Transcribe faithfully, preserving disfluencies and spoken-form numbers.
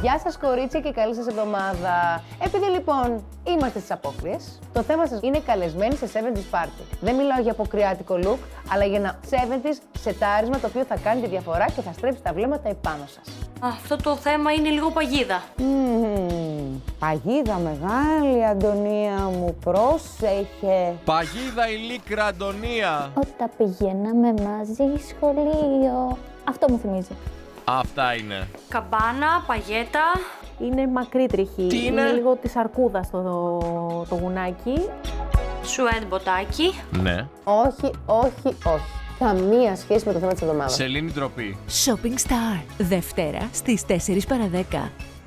Γεια σας κορίτσια και καλή σας εβδομάδα. Επειδή λοιπόν είμαστε στις απόκριες, το θέμα σας είναι καλεσμένοι σε εβδομήντα party. Δεν μιλάω για αποκριάτικο look, αλλά για ένα εβδομήντα σετάρισμα το οποίο θα κάνει τη διαφορά και θα στρέψει τα βλέμματα επάνω σας. Αυτό το θέμα είναι λίγο παγίδα. Mm, παγίδα μεγάλη, Αντωνία μου, πρόσεχε. Παγίδα η Λίκρα, Αντωνία. Όταν πηγαίναμε μαζί σχολείο. Αυτό μου θυμίζει. Αυτά είναι. Καμπάνα, παγέτα. Είναι μακρύ τριχή. Τι είναι? Είναι λίγο της αρκούδας το, το γουνάκι. Σουέντ μποτάκι. Ναι. Όχι, όχι, όχι. Καμία σχέση με το θέμα της εβδομάδας. Σελήνη ντροπή. Shopping Star. Δευτέρα στις τέσσερις παρά δέκα.